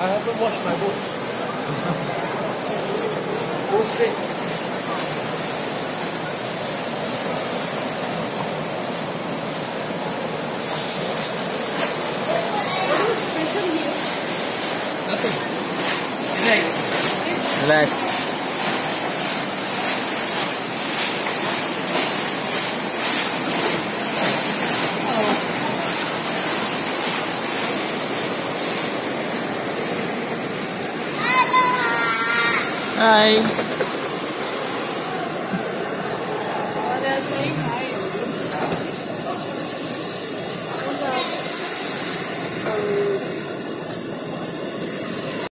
I haven't washed my boat. Go straight. Nothing. Relax. Relax. Hi. Oh, they're saying hi.